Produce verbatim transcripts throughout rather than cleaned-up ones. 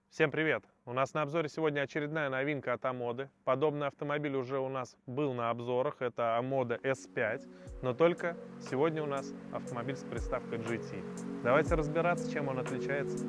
Всем привет! У нас на обзоре сегодня очередная новинка от Амоды. Подобный автомобиль уже у нас был на обзорах. Это Амода эс пять, но только сегодня у нас автомобиль с приставкой джи ти. Давайте разбираться, чем он отличается.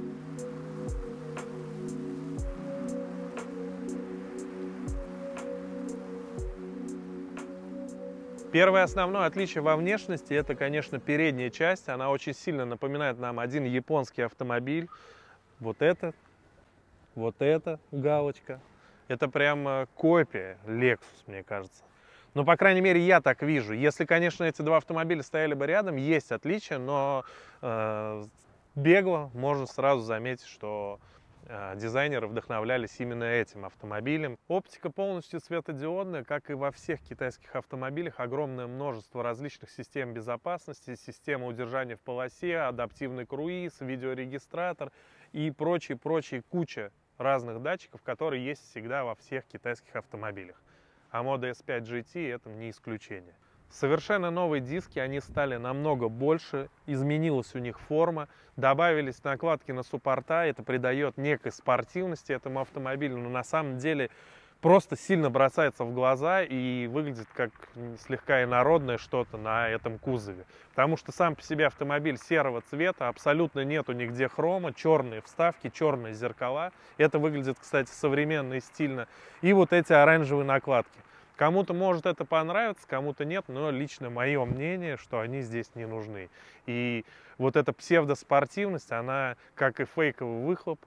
Первое основное отличие во внешности — это, конечно, передняя часть. Она очень сильно напоминает нам один японский автомобиль. Вот это. Вот эта галочка. Это прям копия Lexus, мне кажется. Ну, по крайней мере, я так вижу. Если, конечно, эти два автомобиля стояли бы рядом, есть отличия, но э, бегло можно сразу заметить, что э, дизайнеры вдохновлялись именно этим автомобилем. Оптика полностью светодиодная, как и во всех китайских автомобилях. Огромное множество различных систем безопасности, система удержания в полосе, адаптивный круиз, видеорегистратор и прочие-прочие куча разных датчиков, которые есть всегда во всех китайских автомобилях. Амода эс пять джи ти это не исключение. Совершенно новые диски, они стали намного больше, изменилась у них форма, добавились накладки на суппорта, это придает некой спортивности этому автомобилю, но на самом деле просто сильно бросается в глаза и выглядит как слегка инородное что-то на этом кузове. Потому что сам по себе автомобиль серого цвета, абсолютно нету нигде хрома, черные вставки, черные зеркала. Это выглядит, кстати, современно и стильно. И вот эти оранжевые накладки. Кому-то может это понравиться, кому-то нет, но лично мое мнение, что они здесь не нужны. И вот эта псевдоспортивность, она, как и фейковый выхлоп,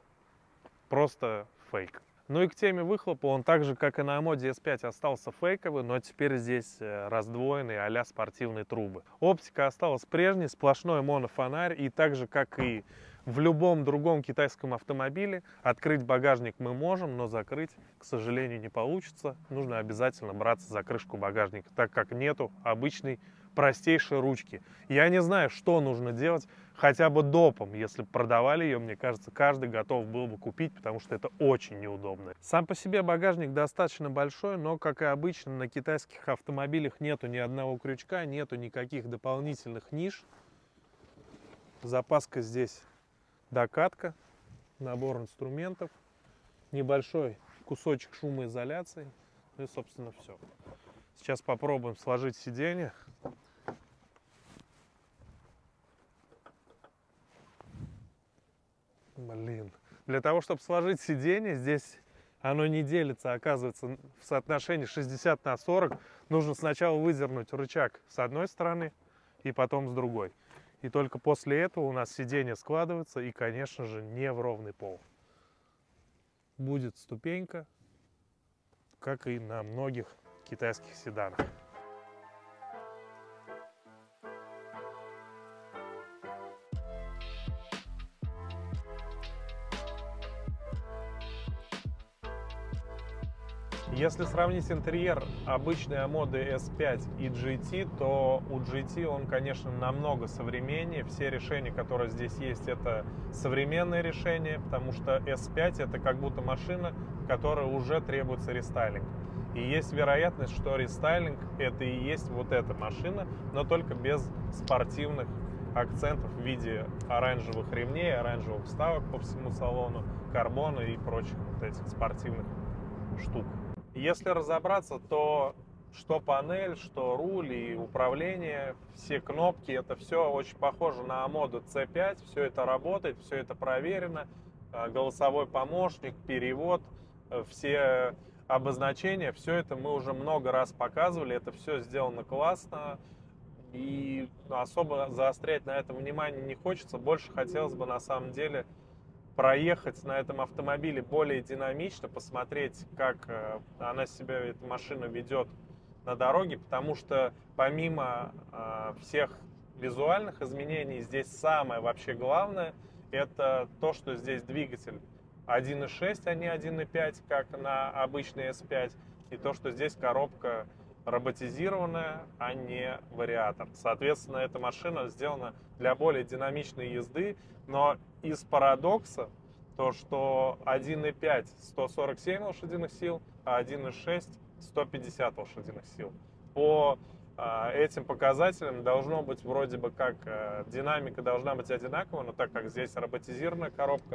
просто фейк. Ну и к теме выхлопа, он так же, как и на Амоде эс пять, остался фейковый, но теперь здесь раздвоенные а-ля спортивные трубы. Оптика осталась прежней, сплошной монофонарь, и так же, как и в любом другом китайском автомобиле, открыть багажник мы можем, но закрыть, к сожалению, не получится. Нужно обязательно браться за крышку багажника, так как нету обычной простейшей ручки. Я не знаю, что нужно делать хотя бы допом. Если бы продавали ее, мне кажется, каждый готов был бы купить, потому что это очень неудобно. Сам по себе багажник достаточно большой, но, как и обычно, на китайских автомобилях нету ни одного крючка, нету никаких дополнительных ниш. Запаска здесь докатка, набор инструментов, небольшой кусочек шумоизоляции, ну и, собственно, все. Сейчас попробуем сложить сиденье. Блин. Для того, чтобы сложить сиденье, здесь оно не делится, оказывается, в соотношении шестьдесят на сорок. Нужно сначала выдернуть рычаг с одной стороны и потом с другой. И только после этого у нас сиденье складывается и, конечно же, не в ровный пол. Будет ступенька, как и на многих китайских седанах. Если сравнить интерьер обычной Амоды эс пять и джи ти, то у джи ти он, конечно, намного современнее. Все решения, которые здесь есть, это современные решения, потому что эс пять это как будто машина, которая уже требуется рестайлинг. И есть вероятность, что рестайлинг это и есть вот эта машина, но только без спортивных акцентов в виде оранжевых ремней, оранжевых вставок по всему салону, карбона и прочих вот этих спортивных штук. Если разобраться, то что панель, что руль и управление, все кнопки, это все очень похоже на Амоду си пять. Все это работает, все это проверено. Голосовой помощник, перевод, все обозначения, все это мы уже много раз показывали. Это все сделано классно. И особо заострять на этом внимание не хочется. Больше хотелось бы на самом деле проехать на этом автомобиле более динамично, посмотреть, как она себя, эта машина, ведет на дороге, потому что помимо э, всех визуальных изменений, здесь самое вообще главное, это то, что здесь двигатель один и шесть, а не один и пять, как на обычной эс пять, и то, что здесь коробка роботизированная, а не вариатор. Соответственно, эта машина сделана для более динамичной езды, но из парадокса то, что один и пять сто сорок семь лошадиных сил, а один и шесть сто пятьдесят лошадиных сил. По э, этим показателям должно быть вроде бы как э, динамика должна быть одинаковая, но так как здесь роботизированная коробка,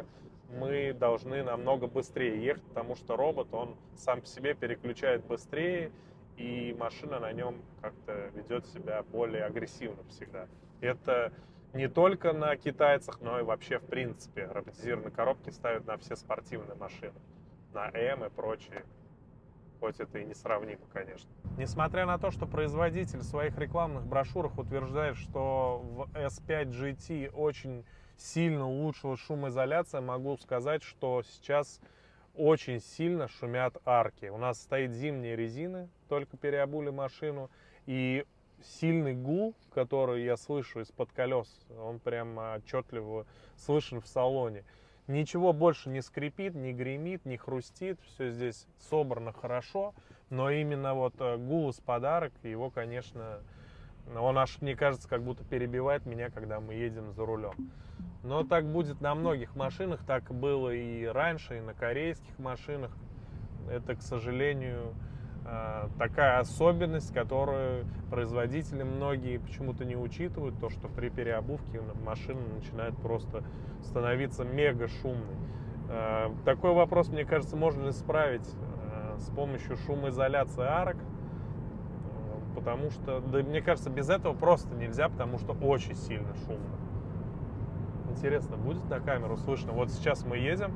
мы должны намного быстрее ехать, потому что робот, он сам по себе переключает быстрее, и машина на нем как-то ведет себя более агрессивно всегда. Это не только на китайцах, но и вообще в принципе. Роботизированные коробки ставят на все спортивные машины, на М и прочие. Хоть это и несравнимо, конечно. Несмотря на то, что производитель в своих рекламных брошюрах утверждает, что в эс пять джи ти очень сильно улучшилась шумоизоляция, могу сказать, что сейчас очень сильно шумят арки. У нас стоит зимние резины, только переобули машину, и сильный гул, который я слышу из-под колес, он прям отчетливо слышен в салоне. Ничего больше не скрипит, не гремит, не хрустит, все здесь собрано хорошо, но именно вот гул из подарок, его, конечно, он аж, мне кажется, как будто перебивает меня, когда мы едем за рулем. Но так будет на многих машинах, так было и раньше, и на корейских машинах. Это, к сожалению, такая особенность, которую производители многие почему-то не учитывают, то, что при переобувке машина начинает просто становиться мега шумной. Такой вопрос, мне кажется, можно исправить с помощью шумоизоляции арок, потому что, да, мне кажется, без этого просто нельзя, потому что очень сильно шумно. Интересно, будет на камеру слышно? Вот сейчас мы едем.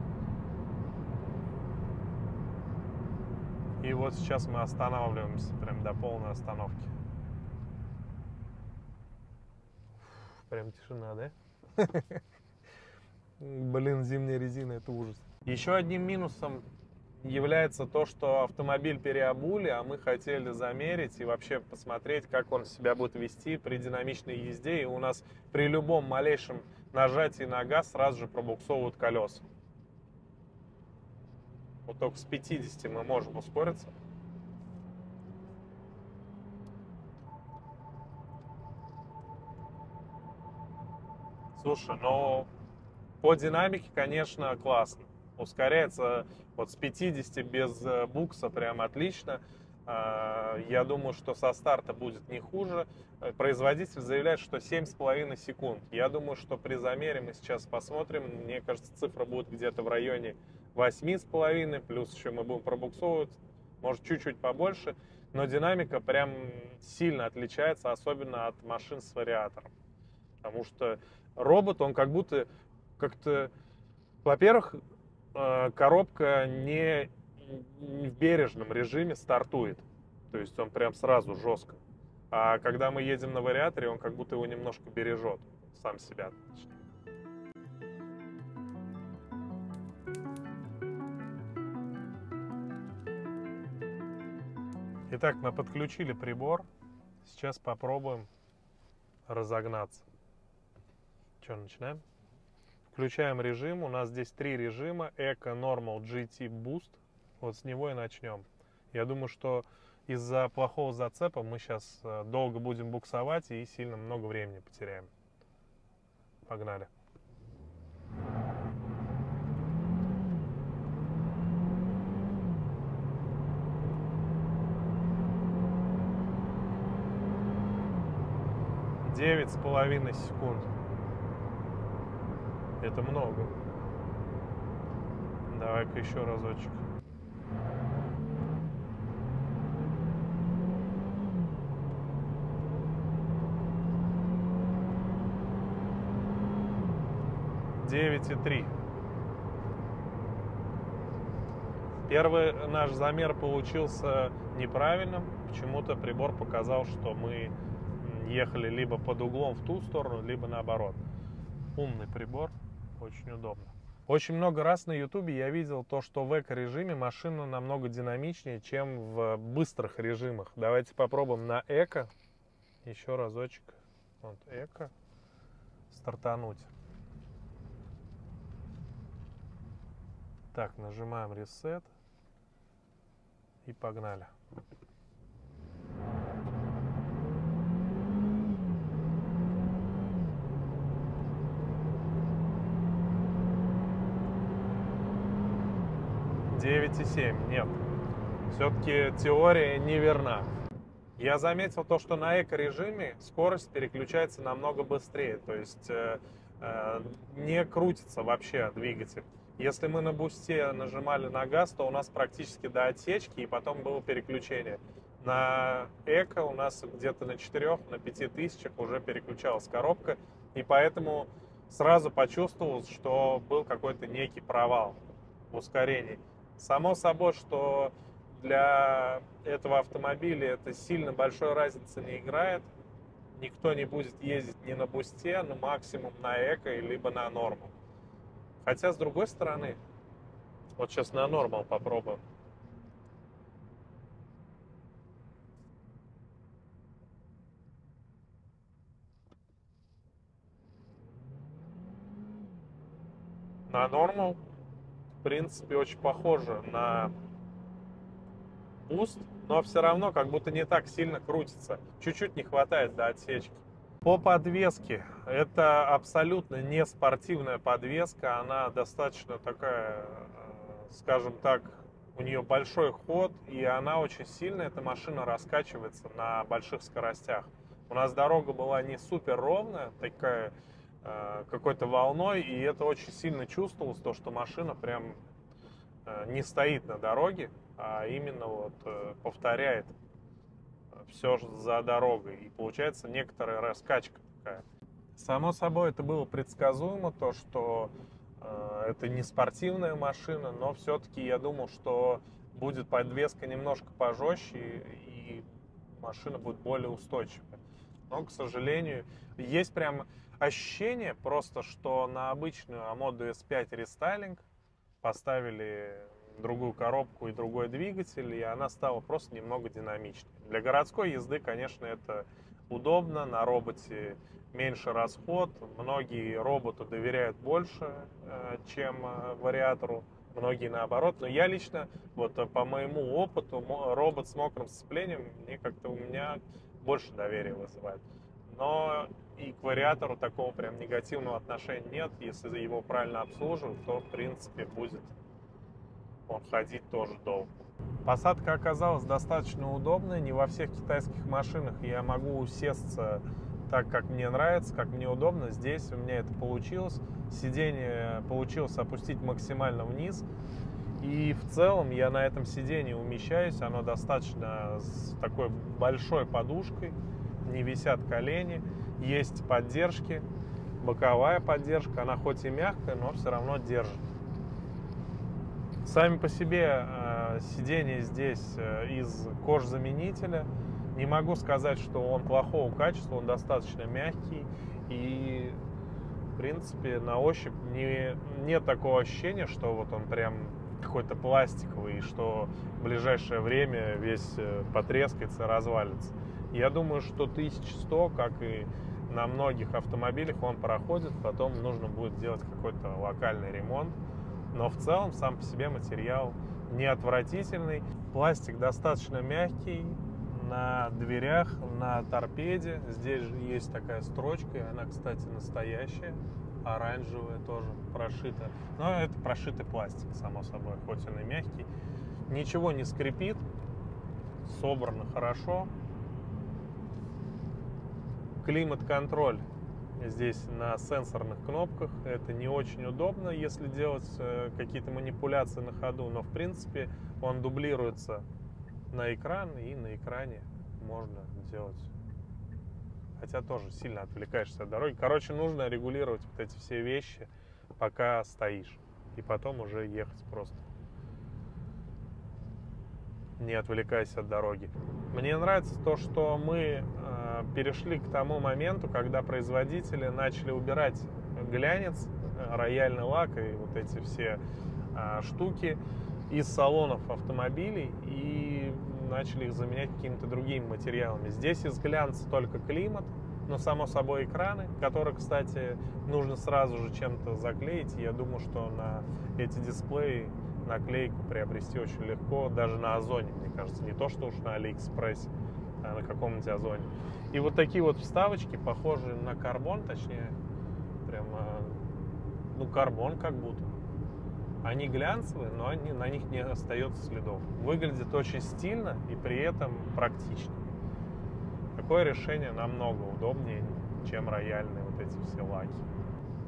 И вот сейчас мы останавливаемся, прям до полной остановки. Прям тишина, да? Блин, зимняя резина, это ужас. Еще одним минусом является то, что автомобиль переобули, а мы хотели замерить и вообще посмотреть, как он себя будет вести при динамичной езде. И у нас при любом малейшем нажатии на газ сразу же пробуксовывают колеса. Вот только с пятидесяти мы можем ускориться. Слушай, ну по динамике, конечно, классно. Ускоряется вот с пятидесяти без букса прям отлично. Я думаю, что со старта будет не хуже. Производитель заявляет, что семь с половиной секунд. Я думаю, что при замере мы сейчас посмотрим. Мне кажется, цифра будет где-то в районе восьми с половиной, плюс еще мы будем пробуксовывать, может чуть-чуть побольше, но динамика прям сильно отличается, особенно от машин с вариатором. Потому что робот, он как будто как-то, во-первых, коробка не в бережном режиме стартует, то есть он прям сразу жестко. А когда мы едем на вариаторе, он как будто его немножко бережет, сам себя. Итак, мы подключили прибор. Сейчас попробуем разогнаться. Что, начинаем? Включаем режим. У нас здесь три режима. Eco, Normal, джи ти, Boost. Вот с него и начнем. Я думаю, что из-за плохого зацепа мы сейчас долго будем буксовать и сильно много времени потеряем. Погнали. Девять с половиной секунд. Это много. Давай-ка еще разочек. девять и три. Первый наш замер получился неправильным. Почему-то прибор показал, что мы ехали либо под углом в ту сторону, либо наоборот. Умный прибор, очень удобно. Очень много раз на ютубе я видел то, что в эко-режиме машина намного динамичнее, чем в быстрых режимах. Давайте попробуем на эко. Еще разочек. Вот эко. Стартануть. Так, нажимаем reset. И погнали. девять и семь. Нет. Все-таки теория неверна. Я заметил то, что на эко-режиме скорость переключается намного быстрее. То есть э, не крутится вообще двигатель. Если мы на бусте нажимали на газ, то у нас практически до отсечки, и потом было переключение. На эко у нас где-то на четырёх, на пяти тысячах уже переключалась коробка, и поэтому сразу почувствовал, что был какой-то некий провал в ускорении. Само собой, что для этого автомобиля это сильно большой разницы не играет. Никто не будет ездить ни на бусте, но максимум на эко, либо на нормал. Хотя, с другой стороны, вот сейчас на нормал попробуем. На нормал, в принципе, очень похоже на буст, но все равно как будто не так сильно крутится. Чуть-чуть не хватает до отсечки. По подвеске, это абсолютно не спортивная подвеска, она достаточно такая, скажем так, у нее большой ход, и она очень сильно, эта машина раскачивается на больших скоростях. У нас дорога была не супер ровная, такая какой-то волной, и это очень сильно чувствовалось, то, что машина прям не стоит на дороге, а именно вот повторяет все за дорогой. И получается некоторая раскачка такая. Само собой, это было предсказуемо, то, что э, это не спортивная машина, но все-таки я думал, что будет подвеска немножко пожестче, и машина будет более устойчивая. Но, к сожалению, есть прям ощущение просто, что на обычную Амоду эс пять рестайлинг поставили другую коробку и другой двигатель, и она стала просто немного динамичнее. Для городской езды, конечно, это удобно, на роботе меньше расход, многие роботу доверяют больше, чем вариатору, многие наоборот, но я лично, вот по моему опыту, робот с мокрым сцеплением мне как-то у меня больше доверия вызывает. Но и к вариатору такого прям негативного отношения нет, если его правильно обслуживать, то в принципе будет он ходить тоже долго. Посадка оказалась достаточно удобной. Не во всех китайских машинах я могу усесться так, как мне нравится, как мне удобно. Здесь у меня это получилось. Сиденье получилось опустить максимально вниз. И в целом я на этом сиденье умещаюсь. Оно достаточно с такой большой подушкой. Не висят колени. Есть поддержки. Боковая поддержка. Она хоть и мягкая, но все равно держит. Сами по себе э, сиденья здесь э, из кожзаменителя. Не могу сказать, что он плохого качества, он достаточно мягкий. И, в принципе, на ощупь не, нет такого ощущения, что вот он прям какой-то пластиковый, и что в ближайшее время весь потрескается, развалится. Я думаю, что тысяча сто, как и на многих автомобилях, он проходит, потом нужно будет делать какой-то локальный ремонт. Но в целом сам по себе материал не отвратительный. Пластик достаточно мягкий. На дверях, на торпеде здесь же есть такая строчка. И она, кстати, настоящая. Оранжевая тоже прошита. Но это прошитый пластик, само собой, хоть он и мягкий. Ничего не скрипит. Собрано хорошо. Климат-контроль здесь на сенсорных кнопках. Это не очень удобно, если делать какие-то манипуляции на ходу, но в принципе он дублируется на экран, и на экране можно делать. Хотя тоже сильно отвлекаешься от дороги. Короче, нужно регулировать вот эти все вещи, пока стоишь, и потом уже ехать просто, не отвлекаясь от дороги. Мне нравится то, что мы э, перешли к тому моменту, когда производители начали убирать глянец, рояльный лак и вот эти все э, штуки из салонов автомобилей и начали их заменять какими-то другими материалами. Здесь из глянца только климат, но само собой экраны, которые, кстати, нужно сразу же чем-то заклеить. Я думаю, что на эти дисплеи наклейку приобрести очень легко, даже на Озоне, мне кажется, не то, что уж на Алиэкспрессе, а на каком-нибудь Озоне. И вот такие вот вставочки, похожие на карбон, точнее, прямо, ну, карбон как будто. Они глянцевые, но они, на них не остается следов. Выглядит очень стильно и при этом практично. Такое решение намного удобнее, чем рояльные вот эти все лаки.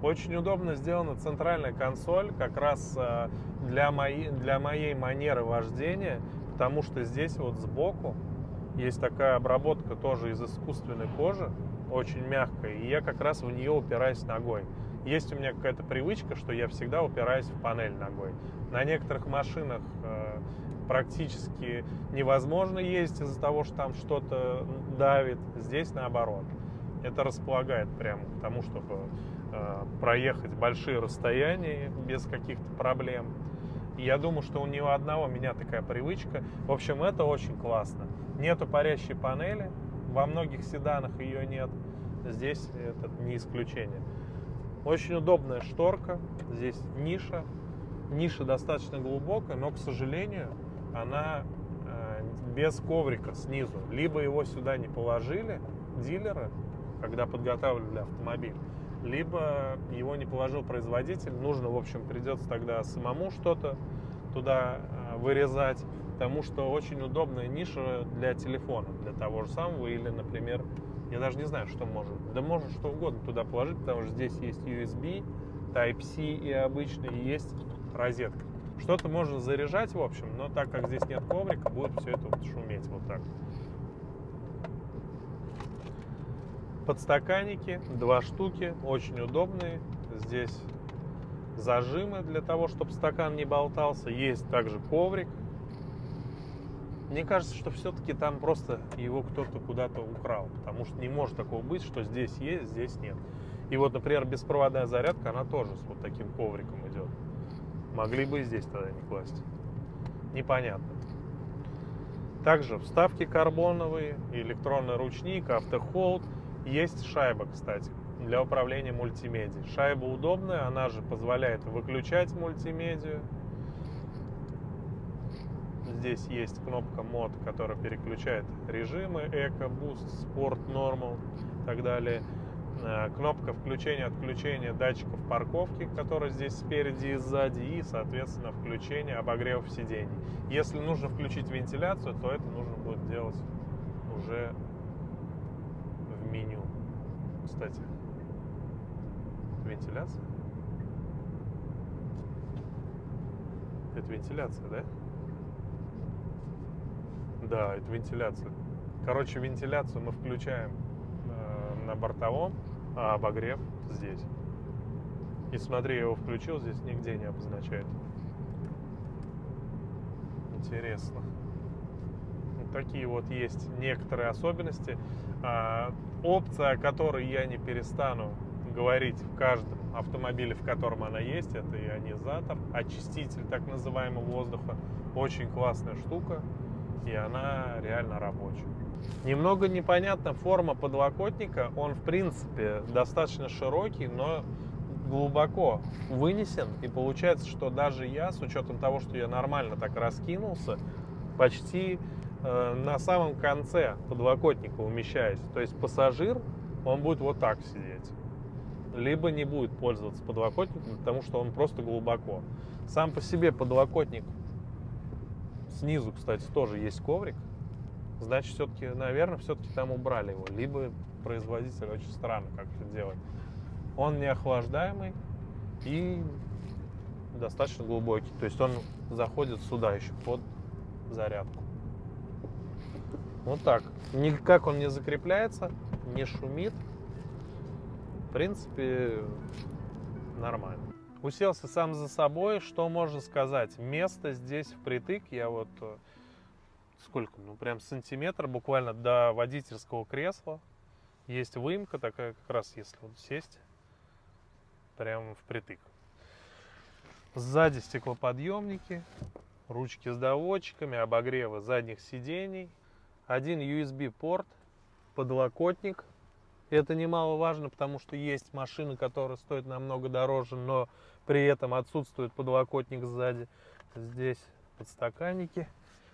Очень удобно сделана центральная консоль, как раз для моей, для моей манеры вождения, потому что здесь вот сбоку есть такая обработка тоже из искусственной кожи, очень мягкая, и я как раз в нее упираюсь ногой. Есть у меня какая-то привычка, что я всегда упираюсь в панель ногой. На некоторых машинах э, практически невозможно ездить из-за того, что там что-то давит. Здесь наоборот. Это располагает прямо к тому, чтобы э, проехать большие расстояния без каких-то проблем. И я думаю, что у него одного меня такая привычка. В общем, это очень классно. Нету парящей панели. Во многих седанах ее нет. Здесь это не исключение. Очень удобная шторка. Здесь ниша. Ниша достаточно глубокая, но, к сожалению, она э, без коврика снизу. Либо его сюда не положили дилеры, когда подготавливали автомобиль, либо его не положил производитель. Нужно, в общем, придется тогда самому что-то туда э, вырезать, потому что очень удобная ниша для телефона, для того же самого, или, например, я даже не знаю, что можно. Да можно что угодно туда положить, потому что здесь есть ю эс би, Type-C и обычный, и есть розетка. Что-то можно заряжать, в общем, но так как здесь нет коврика, будет все это вот шуметь вот так. Подстаканники, два штуки, очень удобные. Здесь зажимы для того, чтобы стакан не болтался. Есть также коврик. Мне кажется, что все-таки там просто его кто-то куда-то украл, потому что не может такого быть, что здесь есть, здесь нет. И вот, например, беспроводная зарядка, она тоже с вот таким ковриком идет. Могли бы и здесь тогда не класть. Непонятно. Также вставки карбоновые, электронный ручник, автохолд. Есть шайба, кстати, для управления мультимедией. Шайба удобная, она же позволяет выключать мультимедию. Здесь есть кнопка мод, которая переключает режимы эко, буст, спорт, нормал и так далее. Кнопка включения-отключения датчиков парковки, которая здесь спереди и сзади, и, соответственно, включение обогревов сидений. Если нужно включить вентиляцию, то это нужно будет делать уже в меню. Кстати, вентиляция? Это вентиляция, да? Да, это вентиляция. Короче, вентиляцию мы включаем э, на бортовом, а обогрев здесь. И смотри, я его включил, здесь нигде не обозначает. Интересно. Вот такие вот есть некоторые особенности. А, опция, о которой я не перестану говорить в каждом автомобиле, в котором она есть, это ионизатор, очиститель так называемого воздуха. Очень классная штука. И она реально рабочая. Немного непонятна форма подлокотника. Он, в принципе, достаточно широкий, но глубоко вынесен. И получается, что даже я, с учетом того, что я нормально так раскинулся, почти э, на самом конце подлокотника умещаюсь. То есть пассажир, он будет вот так сидеть. Либо не будет пользоваться подлокотником, потому что он просто глубоко. Сам по себе подлокотник. Снизу, кстати, тоже есть коврик. Значит, все-таки, наверное, все-таки там убрали его. Либо производитель очень странно как это делает. Он не охлаждаемый и достаточно глубокий. То есть он заходит сюда еще под зарядку. Вот так. Никак он не закрепляется, не шумит. В принципе, нормально. Уселся сам за собой, что можно сказать? Место здесь впритык, я вот сколько, ну прям сантиметр буквально до водительского кресла. Есть выемка такая, как раз если вот сесть, прям впритык. Сзади стеклоподъемники, ручки с доводчиками, обогревы задних сидений, один ю эс би порт, подлокотник. Это немаловажно, потому что есть машины, которые стоят намного дороже, но при этом отсутствует подлокотник сзади. Здесь подстаканники.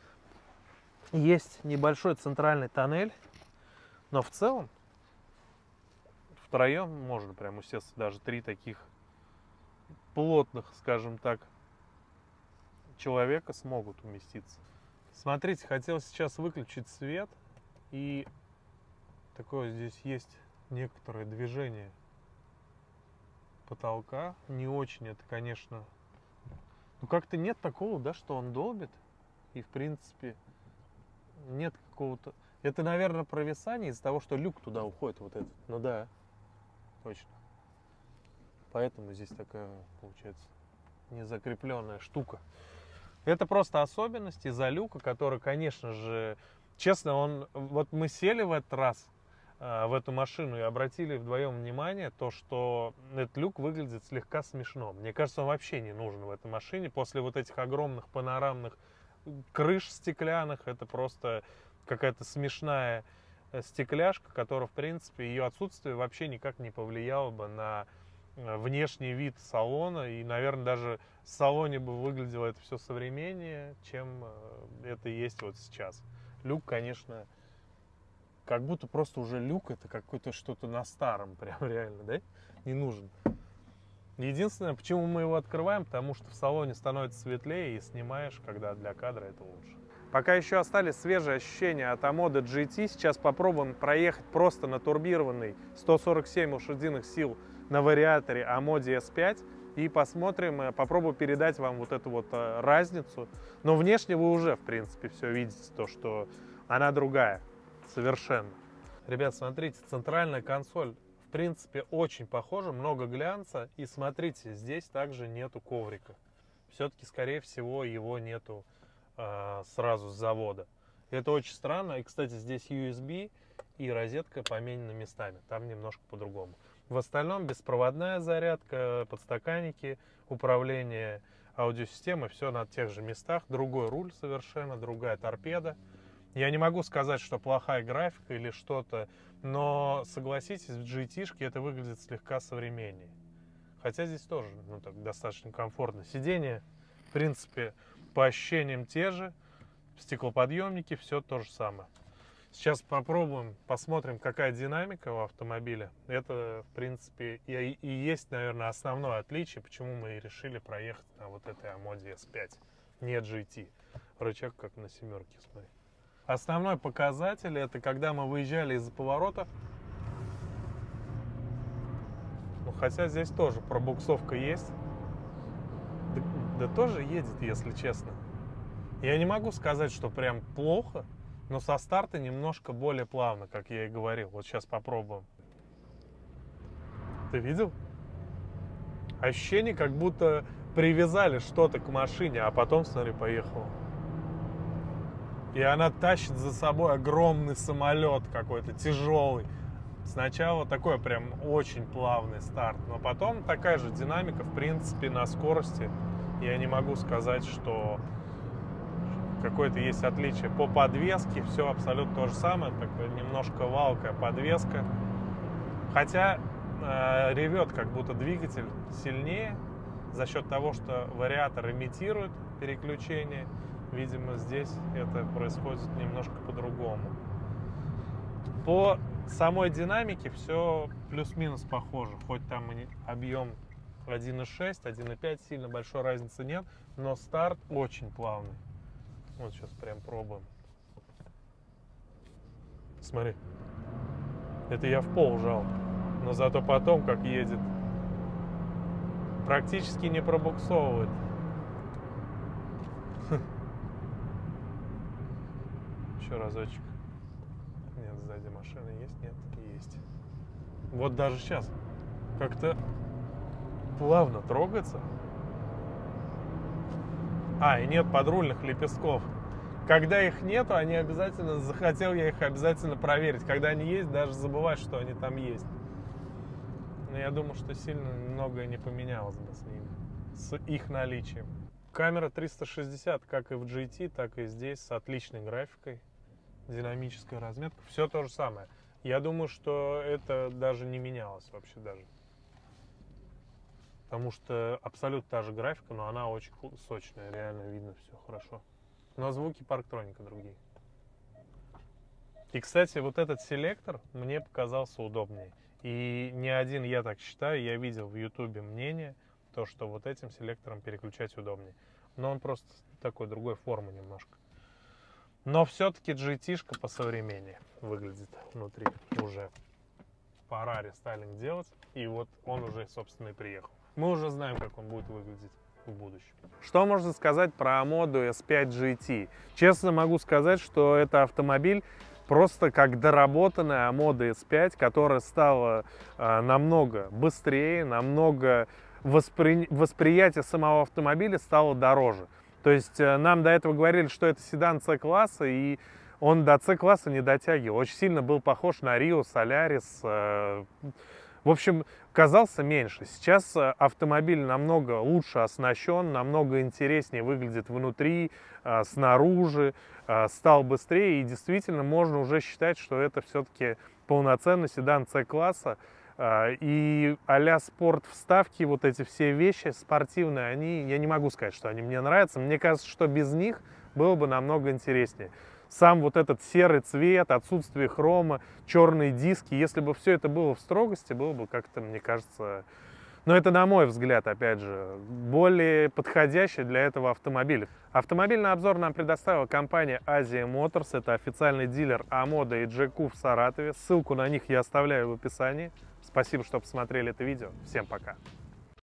Есть небольшой центральный тоннель, но в целом втроем можно прям усесться. Даже три таких плотных, скажем так, человека смогут уместиться. Смотрите, хотел сейчас выключить свет, и такое здесь есть некоторое движение потолка. Не очень это, конечно... Ну, как-то нет такого, да, что он долбит. И, в принципе, нет какого-то... Это, наверное, провисание из-за того, что люк туда уходит вот этот. Ну да, точно. Поэтому здесь такая, получается, незакрепленная штука. Это просто особенность из-за люка, который, конечно же, честно, он... Вот мы сели в этот раз э, в эту машину и обратили вдвоем внимание, то, что этот люк выглядит слегка смешно. Мне кажется, он вообще не нужен в этой машине. После вот этих огромных панорамных крыш стеклянных, это просто какая-то смешная стекляшка, которая, в принципе, ее отсутствие вообще никак не повлияло бы на внешний вид салона. И, наверное, даже в салоне бы выглядело это все современнее, чем это есть вот сейчас. Люк, конечно, как будто просто уже люк, это какое-то что-то на старом, прям реально, да? Не нужен. Единственное, почему мы его открываем, потому что в салоне становится светлее и снимаешь, когда для кадра, это лучше. Пока еще остались свежие ощущения от Амода джи ти, сейчас попробуем проехать просто на турбированный сто сорок семь лошадиных сил на вариаторе Амоде эс пять и посмотрим, попробую передать вам вот эту вот разницу. Но внешне вы уже, в принципе, все видите, то, что она другая совершенно. Ребят, смотрите, центральная консоль, в принципе, очень похожа, много глянца. И смотрите, здесь также нету коврика. Все-таки, скорее всего, его нету э, сразу с завода. Это очень странно. И, кстати, здесь ю эс би и розетка поменены местами. Там немножко по-другому. В остальном беспроводная зарядка, подстаканники, управление аудиосистемой, все на тех же местах. Другой руль совершенно, другая торпеда. Я не могу сказать, что плохая графика или что-то, но согласитесь, в джи ти-шке это выглядит слегка современнее. Хотя здесь тоже, ну, так, достаточно комфортно. Сиденья, в принципе, по ощущениям те же. Стеклоподъемники, все то же самое. Сейчас попробуем, посмотрим, какая динамика у автомобиля. Это, в принципе, и, и есть, наверное, основное отличие, почему мы и решили проехать на вот этой Амоде эс пять, не джи ти. Рычаг как на семерке, смотри. Основной показатель — это когда мы выезжали из-за поворота. Ну, хотя здесь тоже пробуксовка есть. Да, да тоже едет, если честно. Я не могу сказать, что прям плохо, но со старта немножко более плавно, как я и говорил. Вот сейчас попробуем. Ты видел? Ощущение, как будто привязали что-то к машине, а потом, смотри, поехала. И она тащит за собой огромный самолет какой-то, тяжелый. Сначала такой прям очень плавный старт, но потом такая же динамика, в принципе, на скорости. Я не могу сказать, что какое-то есть отличие. По подвеске все абсолютно то же самое, такая немножко валкая подвеска. Хотя э, ревет как будто двигатель сильнее за счет того, что вариатор имитирует переключение. Видимо, здесь это происходит немножко по-другому. По самой динамике все плюс-минус похоже. Хоть там и объем один и шесть, один и пять, сильно большой разницы нет, но старт очень плавный. Вот сейчас прям пробуем. Смотри. Это я в пол жал. Но зато потом, как едет, практически не пробуксовывает. Еще разочек. Нет, сзади машина есть? Нет, есть. Вот даже сейчас как-то плавно трогается. А, и нет подрульных лепестков. Когда их нету, они обязательно, захотел я их обязательно проверить. Когда они есть, даже забывать, что они там есть. Но я думаю, что сильно многое не поменялось бы с ними, с их наличием. Камера триста шестьдесят, как и в джи ти, так и здесь, с отличной графикой. Динамическая разметка, все то же самое. Я думаю, что это даже не менялось вообще даже. Потому что абсолютно та же графика, но она очень сочная, реально видно все хорошо. Но звуки парктроника другие. И, кстати, вот этот селектор мне показался удобнее. И не один я так считаю, я видел в ютубе мнение, то, что вот этим селектором переключать удобнее. Но он просто такой другой формы немножко. Но все-таки джи ти-шка посовременнее выглядит внутри уже. Ferrari стайлинг делать, и вот он уже, собственно, и приехал. Мы уже знаем, как он будет выглядеть в будущем. Что можно сказать про Modo эс пять джи ти? Честно могу сказать, что это автомобиль просто как доработанная Modo эс пять, которая стала э, намного быстрее, намного воспри... восприятие самого автомобиля стало дороже. То есть э, нам до этого говорили, что это седан С-класса, и он до С-класса не дотягивал. Очень сильно был похож на Рио, Солярис. Э, в общем, казался меньше. Сейчас автомобиль намного лучше оснащен, намного интереснее выглядит внутри, э, снаружи, э, стал быстрее. И действительно можно уже считать, что это все-таки полноценный седан С-класса. Э, и а-ля спорт вставки, вот эти все вещи спортивные, они, я не могу сказать, что они мне нравятся. Мне кажется, что без них было бы намного интереснее. Сам вот этот серый цвет, отсутствие хрома, черные диски, если бы все это было в строгости, было бы как-то, мне кажется, но это на мой взгляд, опять же, более подходящий для этого автомобиля. Автомобильный обзор нам предоставила компания Азия Моторс, это официальный дилер Амода и джи кью в Саратове. Ссылку на них я оставляю в описании. Спасибо, что посмотрели это видео. Всем пока!